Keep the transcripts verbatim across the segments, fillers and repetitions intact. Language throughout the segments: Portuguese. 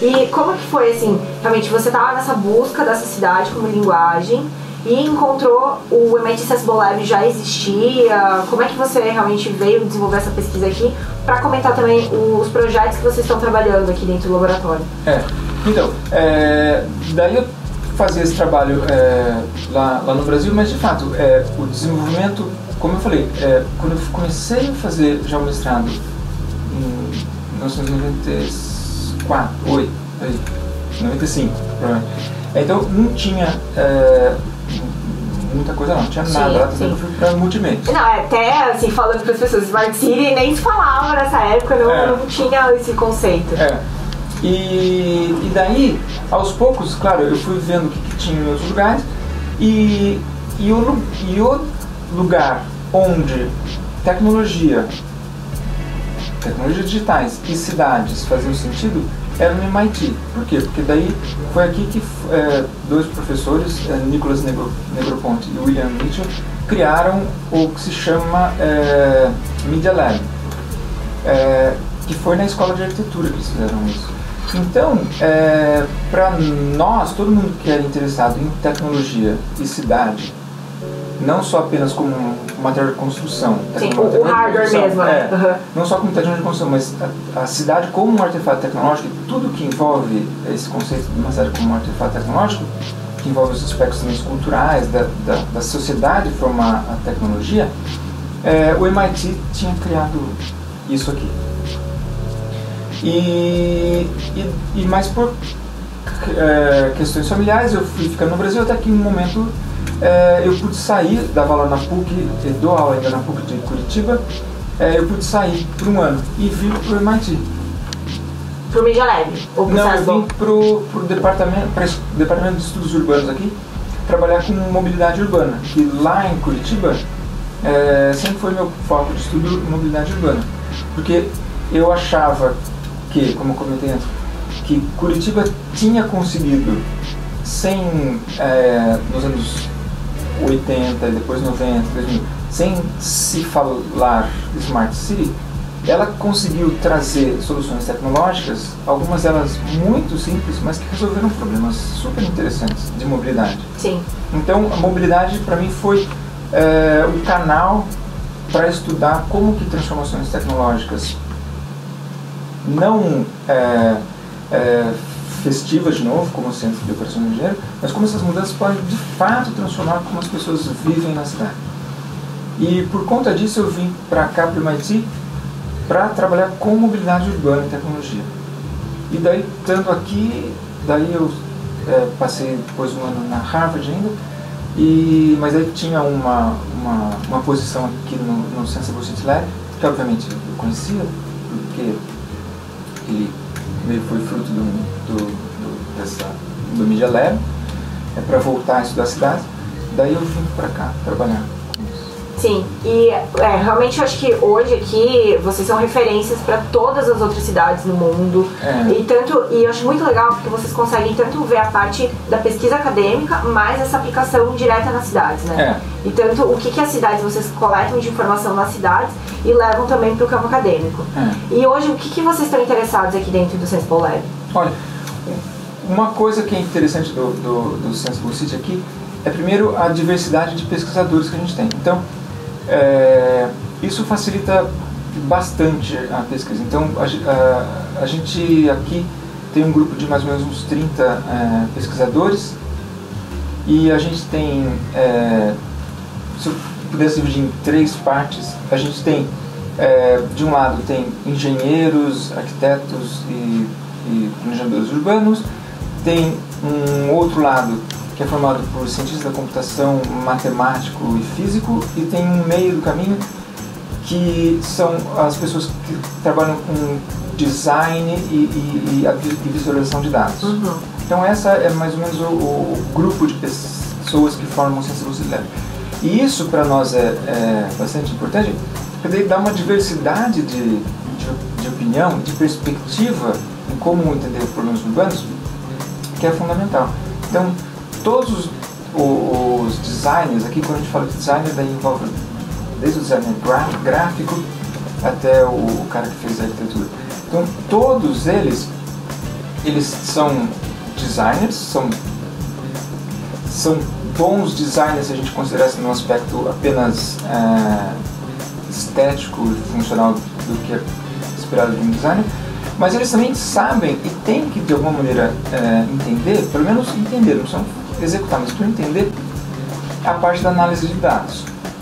E como que foi, assim, realmente você estava nessa busca dessa cidade como linguagem e encontrou o M I T Sensible Lab já existia? Como é que você realmente veio desenvolver essa pesquisa aqui para comentar também os projetos que vocês estão trabalhando aqui dentro do laboratório? É, então, é, daí eu fazia esse trabalho é, lá, lá no Brasil, mas de fato, é, o desenvolvimento, como eu falei, é, quando eu comecei a fazer já o mestrado em mil novecentos e noventa e quatro, oito, noventa e cinco, provavelmente. Então não tinha é, muita coisa não, não tinha nada sim, lá, também eu fui pra multimídia. Não, até assim, falando para as pessoas, Smart City nem se falava nessa época, não, é. não tinha esse conceito. É. E, e daí, aos poucos, claro, eu fui vendo o que, que tinha em outros lugares e, e, o, e o lugar onde tecnologia, tecnologias digitais e cidades faziam sentido era no M I T. Por quê? Porque daí foi aqui que é, dois professores, é, Nicholas Negro, Negroponte e William Mitchell, criaram o que se chama é, Media Lab, é, que foi na escola de arquitetura que eles fizeram isso. Então, é, para nós, todo mundo que era interessado em tecnologia e cidade, não só apenas como um material de construção, sim, o hardware mesmo, é, uhum. não só como tecnologia de construção, mas a, a cidade como um artefato tecnológico, tudo que envolve esse conceito de uma cidade como um artefato tecnológico, que envolve os aspectos também culturais da, da, da sociedade formar a tecnologia, é, o M I T tinha criado isso aqui. E, e, e mais por é, questões familiares, eu fui ficando no Brasil até que em um momento é, eu pude sair, dava aula na P U C, dou aula ainda na P U C de Curitiba, é, eu pude sair por um ano e vim para o M I T. Para o Media Lab? Ou pro Não, eu vim para o departamento, departamento de Estudos Urbanos aqui, trabalhar com mobilidade urbana, que lá em Curitiba é, sempre foi meu foco de estudo mobilidade urbana, porque eu achava que, como eu comentei antes, que Curitiba tinha conseguido, sem, é, nos anos oitenta, depois noventa, dois mil, sem se falar Smart City, ela conseguiu trazer soluções tecnológicas, algumas delas muito simples, mas que resolveram problemas super interessantes de mobilidade. Sim. Então, a mobilidade para mim foi é, um canal para estudar como que transformações tecnológicas não é, é, festivas de novo, como o Centro de Operações do Engenheiro, mas como essas mudanças podem de fato transformar como as pessoas vivem na cidade. E por conta disso eu vim para cá, para o M I T, para trabalhar com mobilidade urbana e tecnologia. E daí, estando aqui, daí eu é, passei depois um ano na Harvard ainda, e, mas aí tinha uma, uma, uma posição aqui no, no Sensible City Lab, que obviamente eu conhecia, porque ele meio foi fruto do, do, do, dessa, do Media Lab, é, para voltar a estudar a cidade. Daí eu vim para cá trabalhar com isso. Sim, e é, realmente eu acho que hoje aqui vocês são referências para todas as outras cidades no mundo. É. E, tanto, e eu acho muito legal porque vocês conseguem tanto ver a parte da pesquisa acadêmica, mais essa aplicação direta nas cidades, né? É. E tanto o que, que as cidades, vocês coletam de informação nas cidades e levam também para o campo acadêmico. É. E hoje, o que, que vocês estão interessados aqui dentro do Sensible Lab? Olha, uma coisa que é interessante do, do, do Sensible City aqui é, primeiro, a diversidade de pesquisadores que a gente tem. Então, é, isso facilita bastante a pesquisa. Então, a, a, a gente aqui tem um grupo de mais ou menos uns trinta é, pesquisadores e a gente tem, é, se eu pudesse dividir em três partes, a gente tem, é, de um lado, tem engenheiros, arquitetos e, e planejadores urbanos, tem um outro lado que é formado por cientistas da computação, matemático e físico, e tem um meio do caminho que são as pessoas que trabalham com design e, e, e a visualização de dados. Uhum. Então essa é mais ou menos o, o grupo de pessoas que formam o Sensible City Lab. E isso para nós é, é bastante importante, porque daí dá uma diversidade de, de, de opinião, de perspectiva em como entender problemas urbanos, que é fundamental. Então, todos os, os designers, aqui quando a gente fala de designer, daí envolve desde o designer gráfico até o, o cara que fez a arquitetura. Então todos eles, eles são designers, são, são bons designers se a gente considerasse no aspecto apenas é, estético e funcional do que é esperado de um designer, mas eles também sabem e têm que de alguma maneira é, entender, pelo menos entender, não são executar, mas para entender a parte da análise de dados.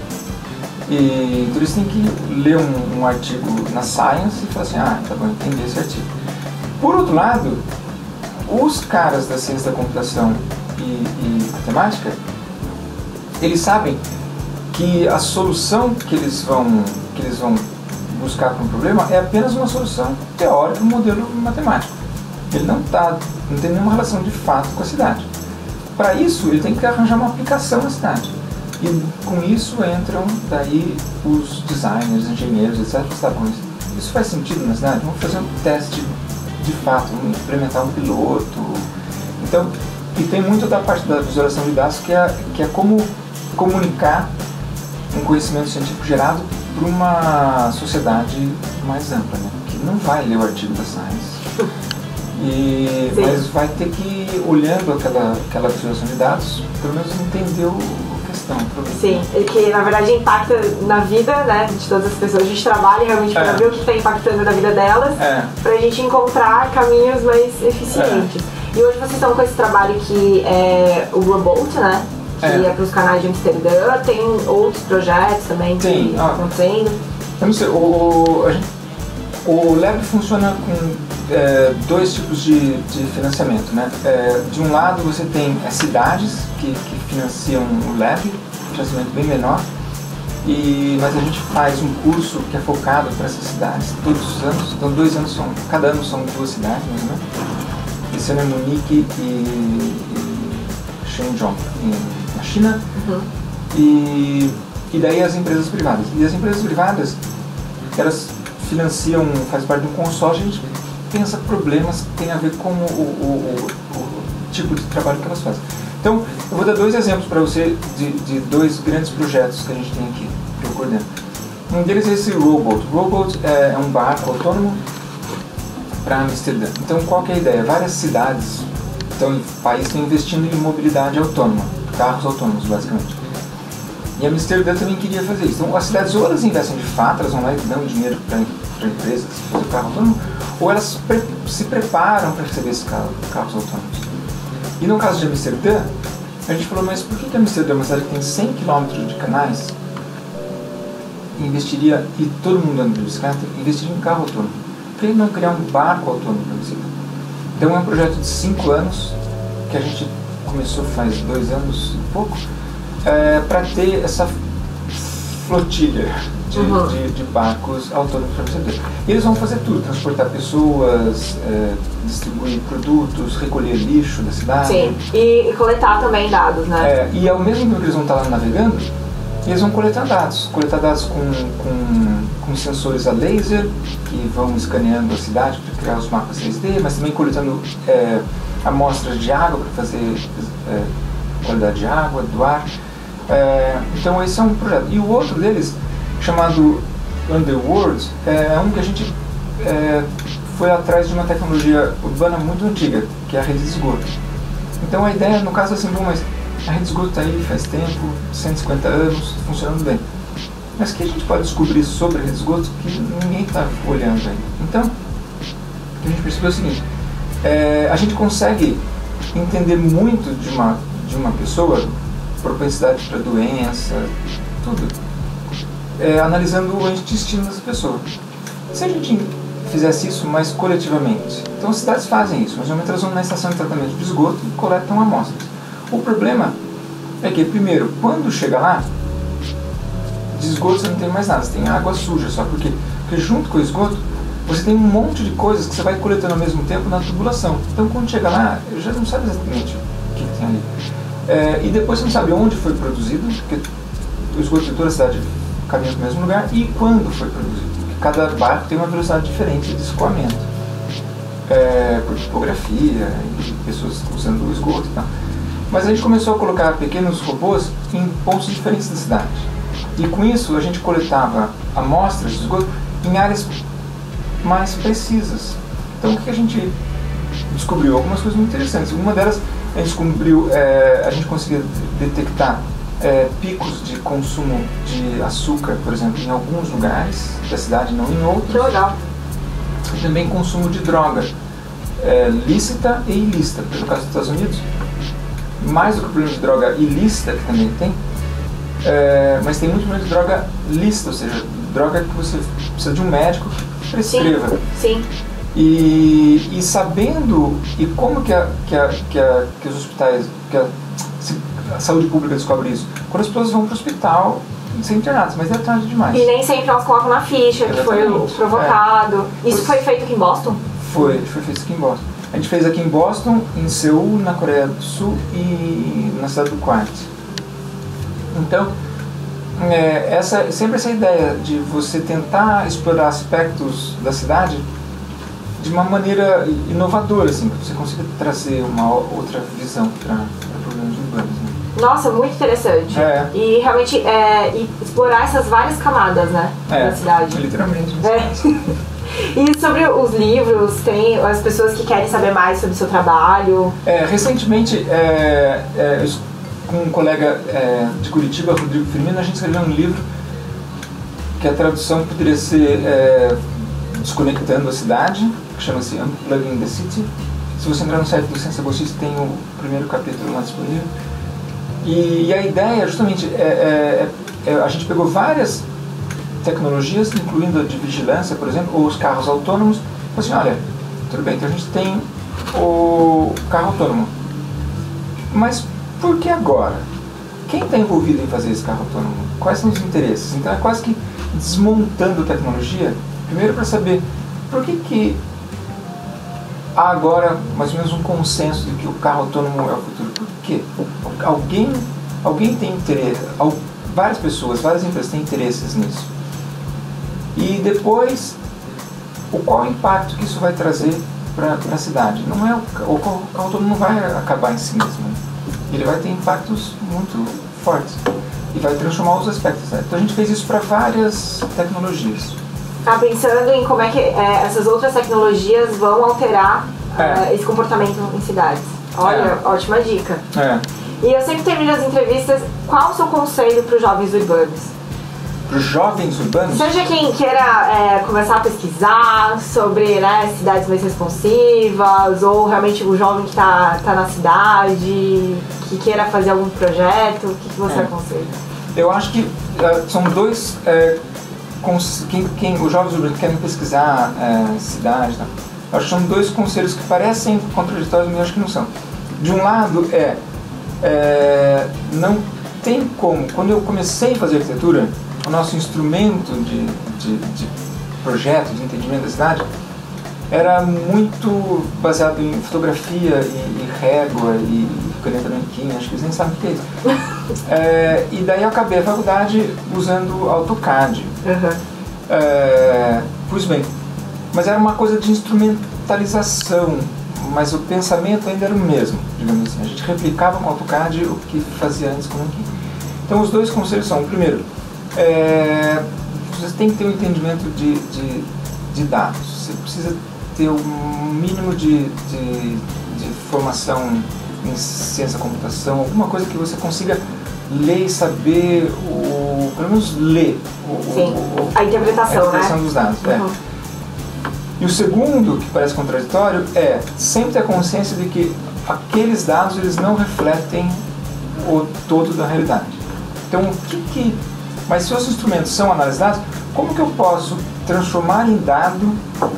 E então eles têm que ler um, um artigo na Science e falar assim, ah, tá bom, entender esse artigo. Por outro lado, os caras da ciência da computação e, e matemática, eles sabem que a solução que eles vão, que eles vão buscar para um problema é apenas uma solução teórica do modelo matemático. Ele não, tá, não tem nenhuma relação de fato com a cidade. Para isso, ele tem que arranjar uma aplicação na cidade. E com isso entram daí os designers, engenheiros, etcétera. Tá bom, isso faz sentido na cidade? Vamos fazer um teste de fato, vamos implementar um piloto. Então, e tem muito da parte da visualização de dados que é, que é como comunicar um conhecimento científico gerado para uma sociedade mais ampla, né? Que não vai ler o artigo da Science. E, mas vai ter que ir olhando aquela, aquela visualização de dados, pelo menos entender o, a questão. O Sim, e que na verdade impacta na vida, né, de todas as pessoas. A gente trabalha realmente para é. ver o que está impactando na vida delas, é. para a gente encontrar caminhos mais eficientes. É. E hoje vocês estão com esse trabalho que é o Robot, né? Que é, é para os canais de Amsterdã, tem outros projetos também que estão acontecendo. Eu não sei, o, a gente, o Lab funciona com É, dois tipos de, de financiamento, né? É, de um lado você tem as cidades que, que financiam o Lab, um financiamento bem menor, e, mas a gente faz um curso que é focado para essas cidades todos os anos, então dois anos são, cada ano são duas cidades, né? Esse ano é Munique e, e Shenzhen, na China, uhum. e, e daí as empresas privadas. E as empresas privadas, elas financiam, faz parte de um consórcio, a gente pensa problemas que tem a ver com o, o, o, o tipo de trabalho que elas fazem. Então, eu vou dar dois exemplos para você de, de dois grandes projetos que a gente tem aqui, que eu coordeno. Um deles é esse Robot. Robot é um barco autônomo para Amsterdã. Então, qual que é a ideia? Várias cidades, então, o país estão investindo em mobilidade autônoma, carros autônomos, basicamente. E Amsterdã também queria fazer isso. Então, as cidades ou elas investem de fato, elas vão lá e dão dinheiro para empresas fazer o carro autônomo, ou elas pre se preparam para receber esses carros, carros autônomos. E no caso de Amsterdã, a gente falou, mas por que, que Amsterdã, uma cidade que tem cem quilômetros de canais, investiria, e todo mundo anda de bicicleta, investiria em carro autônomo? Por que não criar um barco autônomo para Amsterdã? Então é um projeto de cinco anos, que a gente começou faz dois anos e pouco, é, para ter essa flotilha de, uhum. de, de barcos autônomos para Amsterdã. E eles vão fazer tudo, transportar pessoas, é, distribuir produtos, recolher lixo da cidade. Sim, e coletar também dados, né? É, e ao mesmo tempo que eles vão estar lá navegando, eles vão coletar dados. Coletar dados com, com, com sensores a laser, que vão escaneando a cidade para criar os mapas três D, mas também coletando é, amostras de água para fazer é, qualidade de água, do ar. É, então esse é um projeto. E o outro deles, chamado Underworld, é um que a gente é, foi atrás de uma tecnologia urbana muito antiga, que é a rede de esgoto. Então a ideia, no caso, é assim, bom, mas a rede de esgoto está aí faz tempo, cento e cinquenta anos, funcionando bem. Mas o que a gente pode descobrir sobre a rede de esgoto que ninguém está olhando ainda? Então, o que a gente percebeu é o seguinte, é, a gente consegue entender muito de uma, de uma pessoa, propensidade para doença, tudo, é, analisando o intestino dessa pessoa. Se a gente fizesse isso mais coletivamente, então as cidades fazem isso, mas normalmente elas vão na estação de tratamento de esgoto e coletam amostras. O problema é que, primeiro, quando chega lá, de esgoto você não tem mais nada, você tem água suja só, porque, porque junto com o esgoto você tem um monte de coisas que você vai coletando ao mesmo tempo na tubulação. Então quando chega lá, já não sabe exatamente o que, que tem ali. É, e depois você não sabe onde foi produzido, porque o esgoto de toda a cidade caminha para o mesmo lugar, e quando foi produzido. Porque cada barco tem uma velocidade diferente de escoamento, é, por topografia, e pessoas usando o esgoto e tal. Mas a gente começou a colocar pequenos robôs em pontos diferentes da cidade. E com isso a gente coletava amostras de esgoto em áreas mais precisas. Então o que a gente descobriu algumas coisas muito interessantes. Uma delas, a gente descobriu, é, a gente conseguia detectar é, picos de consumo de açúcar, por exemplo, em alguns lugares da cidade, não em outros. Que legal. E também consumo de droga, é, lícita e ilícita. No caso dos Estados Unidos, mais do que o problema de droga ilícita, que também tem, é, mas tem muito problema de droga lícita, ou seja, droga que você precisa de um médico que prescreva. Sim, sim. E, e sabendo, e como que, a, que, a, que, a, que os hospitais, que a, a saúde pública descobre isso? Quando as pessoas vão para o hospital, sem internados, mas é tarde demais. E nem sempre elas colocam na ficha que foi provocado. É. Isso foi feito aqui em Boston? Foi, foi feito aqui em Boston. A gente fez aqui em Boston, em Seul, na Coreia do Sul e na cidade do Quart. Então, é, essa, sempre essa ideia de você tentar explorar aspectos da cidade de uma maneira inovadora, assim, que você consiga trazer uma outra visão para problemas urbanos. Né? Nossa, muito interessante. É. E realmente é, e explorar essas várias camadas, né, é, da cidade. Literalmente. É. E sobre os livros, tem as pessoas que querem saber mais sobre o seu trabalho? É, recentemente, é, é, eu, com um colega é, de Curitiba, Rodrigo Firmino, a gente escreveu um livro que a tradução poderia ser é, Desconectando a Cidade, que chama-se Unplugging the City. Se você entrar no site do Ciência Bolsista, tem o primeiro capítulo lá disponível. E, e a ideia, justamente, é, é, é, a gente pegou várias tecnologias, incluindo a de vigilância, por exemplo, ou os carros autônomos, e assim, olha, tudo bem, então a gente tem o carro autônomo, mas por que agora? Quem está envolvido em fazer esse carro autônomo? Quais são os interesses? Então é quase que desmontando a tecnologia, primeiro para saber por que que há agora mais ou menos um consenso de que o carro autônomo é o futuro. Por quê? Alguém, alguém tem interesse, várias pessoas, várias empresas têm interesses nisso. E depois, o qual o impacto que isso vai trazer para a cidade? Não é o, o carro autônomo não vai acabar em si mesmo. Ele vai ter impactos muito fortes e vai transformar os aspectos. Né? Então a gente fez isso para várias tecnologias. Tá pensando em como é que é, essas outras tecnologias vão alterar é. uh, esse comportamento em cidades. Olha, é. ótima dica. É. E eu sempre termino as entrevistas, qual o seu conselho para os jovens urbanos? Para os jovens urbanos? Seja quem queira é, começar a pesquisar sobre, né, cidades mais responsivas, ou realmente o jovem que está tá na cidade, que queira fazer algum projeto, o que, que você é. aconselha? Eu acho que uh, são dois... Uh, cons quem, quem, os jovens urbanos que querem pesquisar uh, cidades, né? Eu acho que são dois conselhos que parecem contraditórios, mas eu acho que não são. De um lado é, é... não tem como... Quando eu comecei a fazer arquitetura, o nosso instrumento de, de, de projeto, de entendimento da cidade, era muito baseado em fotografia e, e régua e, e caneta branquinha, acho que eles nem sabem o que é isso. é, e daí eu acabei a faculdade usando AutoCAD. Uhum. É, pois bem, mas era uma coisa de instrumentalização, mas o pensamento ainda era o mesmo, digamos assim. A gente replicava com AutoCAD o que fazia antes com o Maquin. Então os dois conselhos são, primeiro, É, você tem que ter um entendimento de, de, de dados. Você precisa ter um mínimo de, de, de formação em ciência da computação, alguma coisa que você consiga ler e saber, o, pelo menos ler o, Sim, o, a interpretação, a interpretação né? dos dados. Uhum. É. E o segundo, que parece contraditório, é sempre ter a consciência de que aqueles dados eles não refletem o todo da realidade. Então, o que que... Mas se os instrumentos são analisados, como que eu posso transformar em dado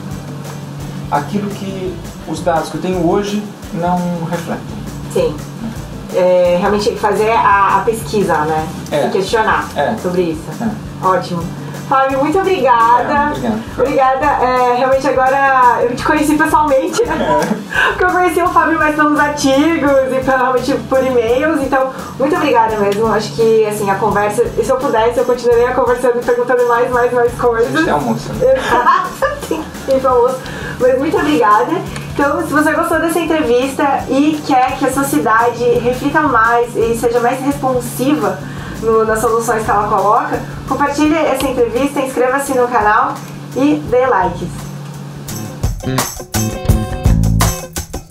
aquilo que os dados que eu tenho hoje não refletem? Sim. É, realmente fazer a, a pesquisa, né? É. E questionar é. sobre isso. É. Ótimo. Fábio, muito obrigada. É, obrigado. Obrigada. É, realmente agora eu te conheci pessoalmente, né? É. Porque eu conheci o Fábio mais pelos artigos e realmente por e-mails. Então, muito obrigada mesmo. Acho que assim, a conversa, se eu pudesse, eu continuaria conversando e perguntando mais, mais, mais coisas. A gente é almoço. Sim, tem almoço. Mas muito obrigada. Então, se você gostou dessa entrevista e quer que a sua cidade reflita mais e seja mais responsiva no, nas soluções que ela coloca, compartilhe essa entrevista, inscreva-se no canal e dê likes.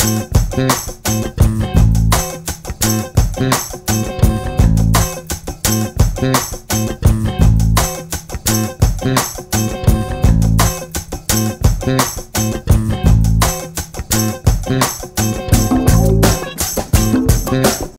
Mm-hmm.